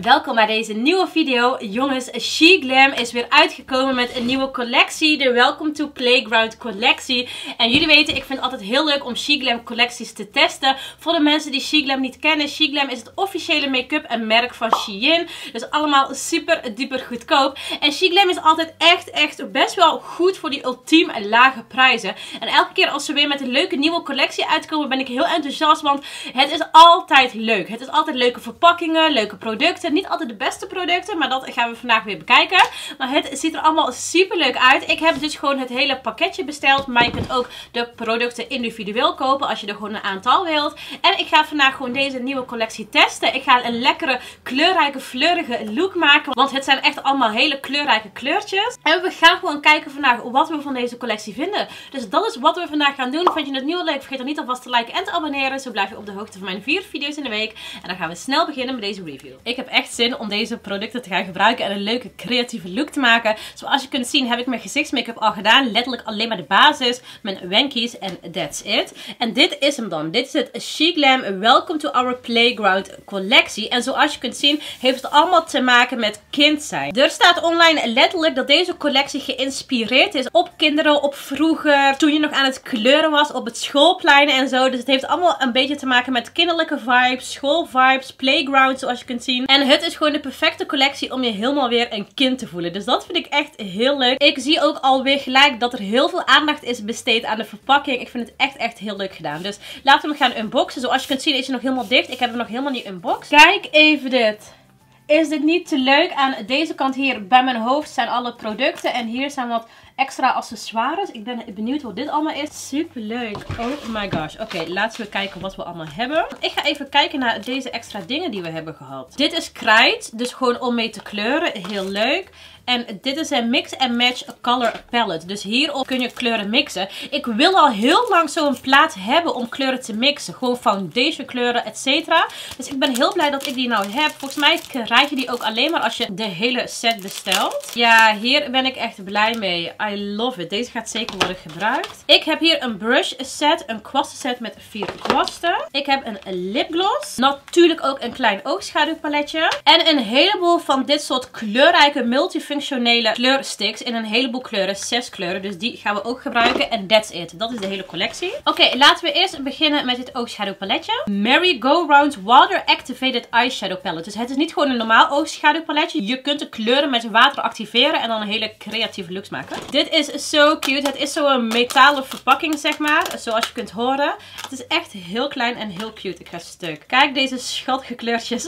welkom bij deze nieuwe video. Jongens, SheGlam is weer uitgekomen met een nieuwe collectie. De Welcome to Playground collectie. En jullie weten, ik vind het altijd heel leuk om SheGlam collecties te testen. Voor de mensen die SheGlam niet kennen. SheGlam is het officiële make-up en merk van Shein. Dus allemaal super duper goedkoop. En SheGlam is altijd echt best wel goed voor die ultiem lage prijzen. En elke keer als ze weer met een leuke nieuwe collectie uitkomen, ben ik heel enthousiast. Want het is altijd leuk. Het is altijd leuke verpakkingen, leuke producten. Niet altijd de beste producten, maar dat gaan we vandaag weer bekijken. Maar het ziet er allemaal super leuk uit. Ik heb dus gewoon het hele pakketje besteld. Maar je kunt ook de producten individueel kopen als je er gewoon een aantal wilt. En ik ga vandaag gewoon deze nieuwe collectie testen. Ik ga een lekkere, kleurrijke, fleurige look maken. Want het zijn echt allemaal hele kleurrijke kleurtjes. En we gaan gewoon kijken vandaag wat we van deze collectie vinden. Dus dat is wat we vandaag gaan doen. Vond je het nieuw leuk? Vergeet dan niet alvast te liken en te abonneren. Zo blijf je op de hoogte van mijn 4 video's in de week. En dan gaan we snel beginnen met deze review. Ik heb echt zin om deze producten te gaan gebruiken en een leuke creatieve look te maken. Zoals je kunt zien heb ik mijn gezichtsmake-up al gedaan. Letterlijk alleen maar de basis, mijn wankies en that's it. En dit is hem dan. Dit is het SheGlam Welcome to Our Playground collectie. En zoals je kunt zien heeft het allemaal te maken met kind zijn. Er staat online letterlijk dat deze collectie geïnspireerd is op kinderen, op vroeger, toen je nog aan het kleuren was, op het schoolplein en zo. Dus het heeft allemaal een beetje te maken met kinderlijke vibes, schoolvibes, playground zoals je kunt zien. En het is gewoon de perfecte collectie om je helemaal weer een kind te voelen. Dus dat vind ik echt heel leuk. Ik zie ook alweer gelijk dat er heel veel aandacht is besteed aan de verpakking. Ik vind het echt heel leuk gedaan. Dus laten we hem gaan unboxen. Zoals je kunt zien is hij nog helemaal dicht. Ik heb hem nog helemaal niet unboxed. Kijk even dit. Is dit niet te leuk? Aan deze kant hier bij mijn hoofd zijn alle producten. En hier zijn wat extra accessoires. Ik ben benieuwd wat dit allemaal is. Super leuk. Oh my gosh. Oké, laten we kijken wat we allemaal hebben. Ik ga even kijken naar deze extra dingen die we hebben gehad. Dit is krijt. Dus gewoon om mee te kleuren. Heel leuk. En dit is een mix and match color palette. Dus hierop kun je kleuren mixen. Ik wil al heel lang zo'n plaat hebben om kleuren te mixen. Gewoon foundation kleuren, etc. Dus ik ben heel blij dat ik die nou heb. Volgens mij krijg je die ook alleen maar als je de hele set bestelt. Ja, hier ben ik echt blij mee. I love it. Deze gaat zeker worden gebruikt. Ik heb hier een brush set. Een kwastenset met 4 kwasten. Ik heb een lipgloss. Natuurlijk ook een klein oogschaduwpaletje. En een heleboel van dit soort kleurrijke multifunctionele kleursticks in een heleboel kleuren. 6 kleuren. Dus die gaan we ook gebruiken. En that's it. Dat is de hele collectie. Oké, laten we eerst beginnen met dit oogschaduwpaletje. Merry Go Round Water Activated Eyeshadow Palette. Dus het is niet gewoon een normaal oogschaduwpaletje. Je kunt de kleuren met water activeren en dan een hele creatieve looks maken. Dit is zo cute. Het is zo'n metalen verpakking, zeg maar. Zoals je kunt horen. Het is echt heel klein en heel cute. Ik ga stuk. Kijk deze schattige kleurtjes.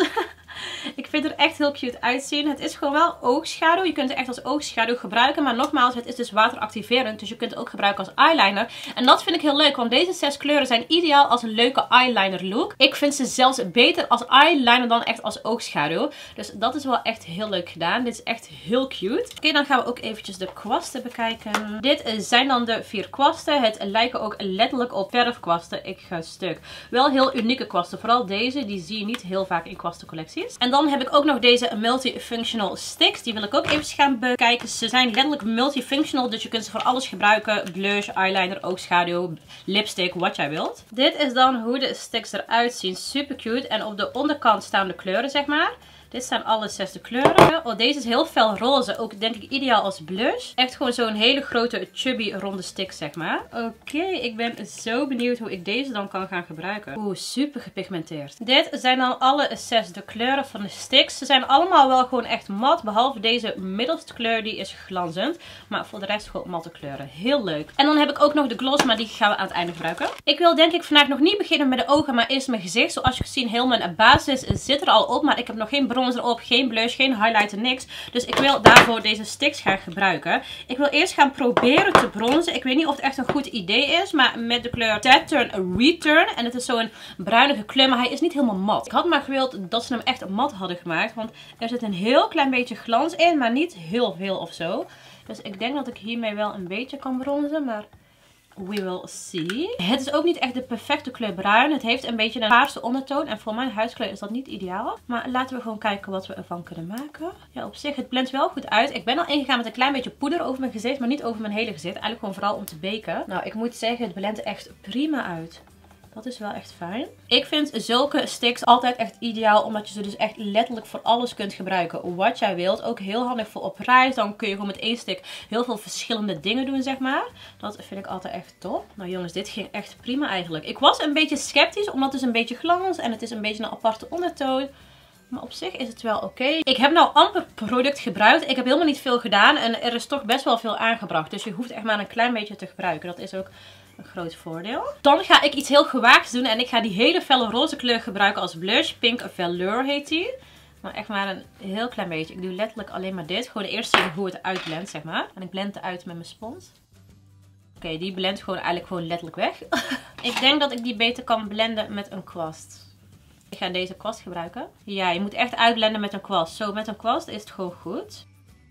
Ik vind het er echt heel cute uitzien. Het is gewoon wel oogschaduw. Je kunt het echt als oogschaduw gebruiken. Maar nogmaals, het is dus wateractiverend. Dus je kunt het ook gebruiken als eyeliner. En dat vind ik heel leuk. Want deze 6 kleuren zijn ideaal als een leuke eyeliner look. Ik vind ze zelfs beter als eyeliner dan echt als oogschaduw. Dus dat is wel echt heel leuk gedaan. Dit is echt heel cute. Oké, dan gaan we ook eventjes de kwasten bekijken. Dit zijn dan de 4 kwasten. Het lijken ook letterlijk op verfkwasten. Ik ga stuk. Wel heel unieke kwasten. Vooral deze. Die zie je niet heel vaak in kwastencollecties. En dan heb ik ook nog deze multifunctional sticks. Die wil ik ook even gaan bekijken. Ze zijn letterlijk multifunctional. Dus je kunt ze voor alles gebruiken. Blush, eyeliner, oogschaduw, lipstick, wat jij wilt. Dit is dan hoe de sticks eruit zien. Super cute. En op de onderkant staan de kleuren, zeg maar. Dit zijn alle 6 de kleuren. Oh, deze is heel fel roze. Ook denk ik ideaal als blush. Echt gewoon zo'n hele grote chubby ronde stick, zeg maar. Oké, ik ben zo benieuwd hoe ik deze dan kan gaan gebruiken. Oeh, super gepigmenteerd. Dit zijn dan alle 6 de kleuren van de sticks. Ze zijn allemaal wel gewoon echt mat. Behalve deze middelste kleur, die is glanzend. Maar voor de rest gewoon matte kleuren. Heel leuk. En dan heb ik ook nog de gloss, maar die gaan we aan het einde gebruiken. Ik wil denk ik vandaag nog niet beginnen met de ogen, maar eerst mijn gezicht. Zoals je kunt zien, heel mijn basis zit er al op. Maar ik heb nog geen bronzer op, geen blush, geen highlighter, niks. Dus ik wil daarvoor deze sticks gaan gebruiken. Ik wil eerst gaan proberen te bronzen. Ik weet niet of het echt een goed idee is, maar met de kleur Saturn Return. En het is zo'n bruinige kleur, maar hij is niet helemaal mat. Ik had maar gewild dat ze hem echt mat hadden gemaakt, want er zit een heel klein beetje glans in, maar niet heel veel of zo. Dus ik denk dat ik hiermee wel een beetje kan bronzen, maar we will see. Het is ook niet echt de perfecte kleur bruin. Het heeft een beetje een paarse ondertoon. En voor mijn huidskleur is dat niet ideaal. Maar laten we gewoon kijken wat we ervan kunnen maken. Ja, op zich, het blendt wel goed uit. Ik ben al ingegaan met een klein beetje poeder over mijn gezicht. Maar niet over mijn hele gezicht. Eigenlijk gewoon vooral om te beken. Nou, ik moet zeggen, het blendt echt prima uit. Dat is wel echt fijn. Ik vind zulke sticks altijd echt ideaal. Omdat je ze dus echt letterlijk voor alles kunt gebruiken. Wat jij wilt. Ook heel handig voor op reis. Dan kun je gewoon met één stick heel veel verschillende dingen doen, zeg maar. Dat vind ik altijd echt top. Nou jongens, dit ging echt prima eigenlijk. Ik was een beetje sceptisch. Omdat het is een beetje glans. En het is een beetje een aparte ondertoon. Maar op zich is het wel oké. Ik heb nou amper product gebruikt. Ik heb helemaal niet veel gedaan. En er is toch best wel veel aangebracht. Dus je hoeft echt maar een klein beetje te gebruiken. Dat is ook een groot voordeel. Dan ga ik iets heel gewaagds doen. En ik ga die hele felle roze kleur gebruiken als blush. Pink Velour heet die. Maar echt maar een heel klein beetje. Ik doe letterlijk alleen maar dit. Gewoon eerst zien hoe het uitblendt, zeg maar. En ik blend het uit met mijn spons. Oké, die blendt eigenlijk gewoon letterlijk weg. Ik denk dat ik die beter kan blenden met een kwast. Ik ga deze kwast gebruiken. Ja, je moet echt uitblenden met een kwast. Zo, met een kwast is het gewoon goed.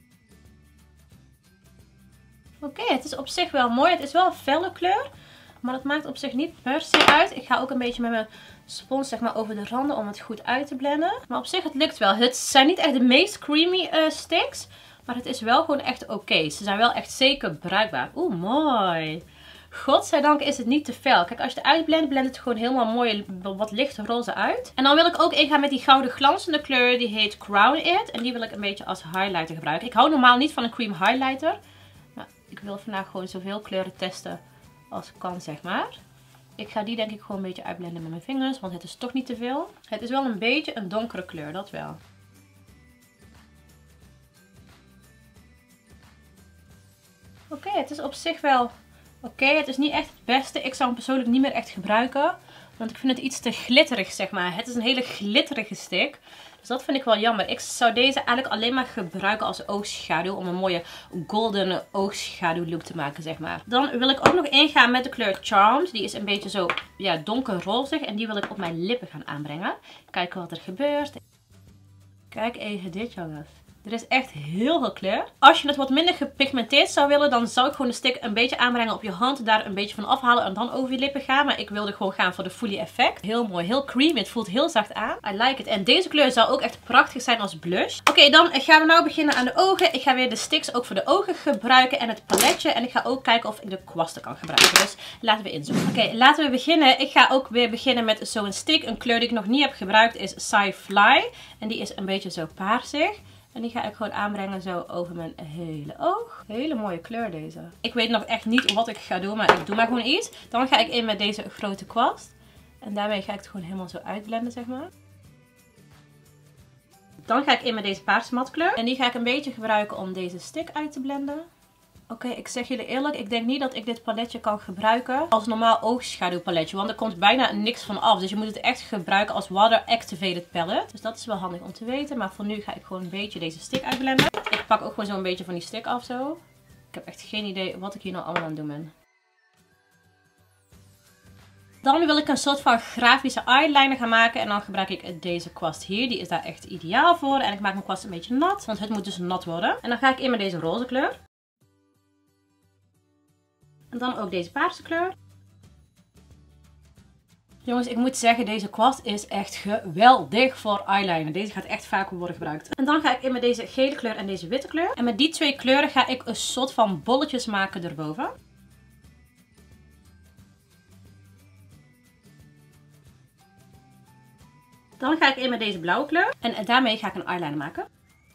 Oké, het is op zich wel mooi. Het is wel een felle kleur. Maar dat maakt op zich niet per se uit. Ik ga ook een beetje met mijn spons zeg maar over de randen om het goed uit te blenden. Maar op zich, het lukt wel. Het zijn niet echt de meest creamy sticks. Maar het is wel gewoon echt oké. Ze zijn wel echt zeker bruikbaar. Oeh, mooi. Godzijdank is het niet te fel. Kijk, als je het uitblendt, blendt het gewoon helemaal mooi wat licht roze uit. En dan wil ik ook ingaan met die gouden glanzende kleur. Die heet Crown It. En die wil ik een beetje als highlighter gebruiken. Ik hou normaal niet van een cream highlighter. Maar ik wil vandaag gewoon zoveel kleuren testen als kan, zeg maar. Ik ga die denk ik gewoon een beetje uitblenden met mijn vingers. Want het is toch niet te veel. Het is wel een beetje een donkere kleur, dat wel. Oké, het is op zich wel oké. Het is niet echt het beste. Ik zou hem persoonlijk niet meer echt gebruiken. Want ik vind het iets te glitterig, zeg maar. Het is een hele glitterige stick. Dus dat vind ik wel jammer. Ik zou deze eigenlijk alleen maar gebruiken als oogschaduw. Om een mooie golden oogschaduw look te maken, zeg maar. Dan wil ik ook nog ingaan met de kleur Charmed. Die is een beetje zo ja, donkerrozig. En die wil ik op mijn lippen gaan aanbrengen. Kijken wat er gebeurt. Kijk even dit, jongens. Er is echt heel veel kleur. Als je het wat minder gepigmenteerd zou willen, dan zou ik gewoon de stick een beetje aanbrengen op je hand. Daar een beetje van afhalen en dan over je lippen gaan. Maar ik wilde gewoon gaan voor de fully effect. Heel mooi, heel creamy. Het voelt heel zacht aan. I like it. En deze kleur zou ook echt prachtig zijn als blush. Oké, dan gaan we nou beginnen aan de ogen. Ik ga weer de sticks ook voor de ogen gebruiken en het paletje. En ik ga ook kijken of ik de kwasten kan gebruiken. Dus laten we inzoomen. Oké, laten we beginnen. Ik ga ook weer beginnen met zo'n stick. Een kleur die ik nog niet heb gebruikt is Sci-Fly. En die is een beetje zo paarsig. En die ga ik gewoon aanbrengen zo over mijn hele oog. Hele mooie kleur deze. Ik weet nog echt niet wat ik ga doen, maar ik doe maar gewoon iets. Dan ga ik in met deze grote kwast. En daarmee ga ik het gewoon helemaal zo uitblenden, zeg maar. Dan ga ik in met deze paarse matkleur. En die ga ik een beetje gebruiken om deze stick uit te blenden. Oké, ik zeg jullie eerlijk, ik denk niet dat ik dit paletje kan gebruiken als normaal oogschaduwpaletje. Want er komt bijna niks van af. Dus je moet het echt gebruiken als Water Activated Palette. Dus dat is wel handig om te weten. Maar voor nu ga ik gewoon een beetje deze stick uitblenden. Ik pak ook gewoon zo een beetje van die stick af zo. Ik heb echt geen idee wat ik hier nou allemaal aan het doen ben. Dan wil ik een soort van grafische eyeliner gaan maken. En dan gebruik ik deze kwast hier. Die is daar echt ideaal voor. En ik maak mijn kwast een beetje nat. Want het moet dus nat worden. En dan ga ik in met deze roze kleur. En dan ook deze paarse kleur. Jongens, ik moet zeggen, deze kwast is echt geweldig voor eyeliner. Deze gaat echt vaak worden gebruikt. En dan ga ik in met deze gele kleur en deze witte kleur. En met die twee kleuren ga ik een soort van bolletjes maken erboven. Dan ga ik in met deze blauwe kleur. En daarmee ga ik een eyeliner maken.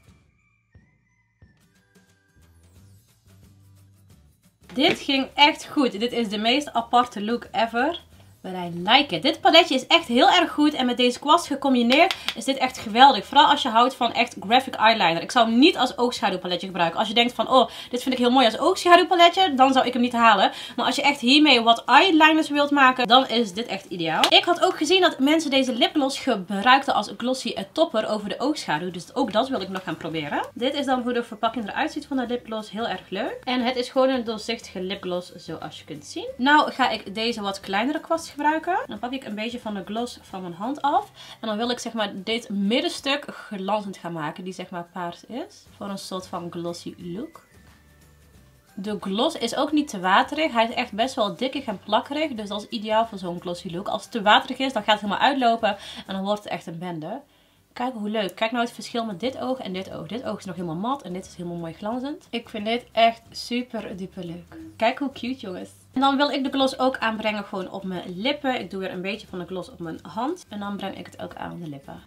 Dit ging echt goed. Dit is de meest aparte look ever. But I like it. Dit paletje is echt heel erg goed. En met deze kwast gecombineerd is dit echt geweldig. Vooral als je houdt van echt graphic eyeliner. Ik zou hem niet als oogschaduwpaletje gebruiken. Als je denkt van, oh, dit vind ik heel mooi als oogschaduwpaletje. Dan zou ik hem niet halen. Maar als je echt hiermee wat eyeliners wilt maken, dan is dit echt ideaal. Ik had ook gezien dat mensen deze lipgloss gebruikten als glossy topper over de oogschaduw. Dus ook dat wil ik nog gaan proberen. Dit is dan hoe de verpakking eruit ziet van de lipgloss. Heel erg leuk. En het is gewoon een doorzichtige lipgloss zoals je kunt zien. Nou ga ik deze wat kleinere kwast gebruiken. Dan pak ik een beetje van de gloss van mijn hand af. En dan wil ik zeg maar dit middenstuk glanzend gaan maken. Die zeg maar paars is. Voor een soort van glossy look. De gloss is ook niet te waterig. Hij is echt best wel dikkig en plakkerig. Dus dat is ideaal voor zo'n glossy look. Als het te waterig is, dan gaat het helemaal uitlopen. En dan wordt het echt een bende. Kijk hoe leuk. Kijk nou het verschil met dit oog en dit oog. Dit oog is nog helemaal mat en dit is helemaal mooi glanzend. Ik vind dit echt super duper leuk. Kijk hoe cute, jongens. En dan wil ik de gloss ook aanbrengen gewoon op mijn lippen. Ik doe weer een beetje van de gloss op mijn hand. En dan breng ik het ook aan de lippen.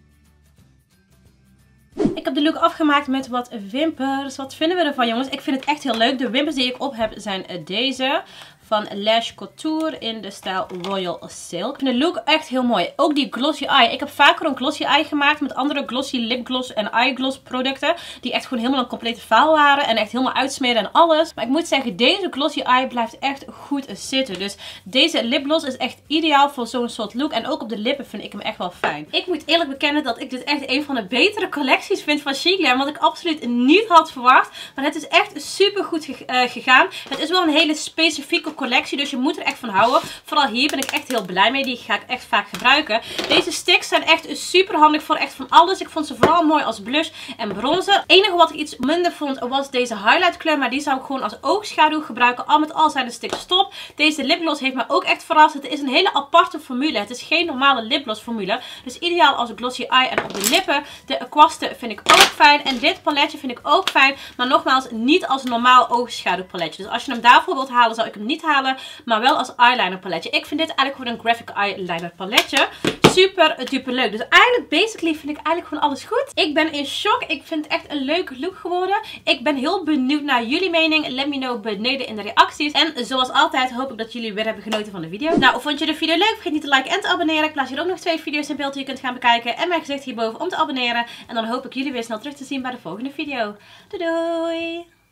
Ik heb de look afgemaakt met wat wimpers. Wat vinden we ervan, jongens? Ik vind het echt heel leuk. De wimpers die ik op heb zijn deze. Van Lash Couture in de stijl Royal Silk. Ik vind de look echt heel mooi. Ook die glossy eye. Ik heb vaker een glossy eye gemaakt met andere glossy lipgloss en eyegloss producten. Die echt gewoon helemaal een complete faal waren. En echt helemaal uitsmeren en alles. Maar ik moet zeggen, deze glossy eye blijft echt goed zitten. Dus deze lipgloss is echt ideaal voor zo'n soort look. En ook op de lippen vind ik hem echt wel fijn. Ik moet eerlijk bekennen dat ik dit echt een van de betere collecties vind van She Glam. Wat ik absoluut niet had verwacht. Maar het is echt super goed gegaan. Het is wel een hele specifieke collectie, dus je moet er echt van houden. Vooral hier ben ik echt heel blij mee. Die ga ik echt vaak gebruiken. Deze sticks zijn echt super handig voor echt van alles. Ik vond ze vooral mooi als blush en bronzer. Het enige wat ik iets minder vond was deze highlight kleur, maar die zou ik gewoon als oogschaduw gebruiken. Al met al zijn de sticks top. Deze lipgloss heeft me ook echt verrast. Het is een hele aparte formule. Het is geen normale lipgloss formule. Dus ideaal als glossy eye en op de lippen. De kwasten vind ik ook fijn. En dit paletje vind ik ook fijn. Maar nogmaals, niet als normaal oogschaduw paletje. Dus als je hem daarvoor wilt halen, zou ik hem niet halen. Maar wel als eyeliner paletje. Ik vind dit eigenlijk gewoon een graphic eyeliner paletje. Super duper leuk. Dus eigenlijk basically vind ik eigenlijk gewoon alles goed. Ik ben in shock. Ik vind het echt een leuke look geworden. Ik ben heel benieuwd naar jullie mening. Let me know beneden in de reacties. En zoals altijd hoop ik dat jullie weer hebben genoten van de video. Nou, vond je de video leuk? Vergeet niet te liken en te abonneren. Ik plaats hier ook nog 2 video's in beeld die je kunt gaan bekijken. En mijn gezicht hierboven om te abonneren. En dan hoop ik jullie weer snel terug te zien bij de volgende video. Doei doei!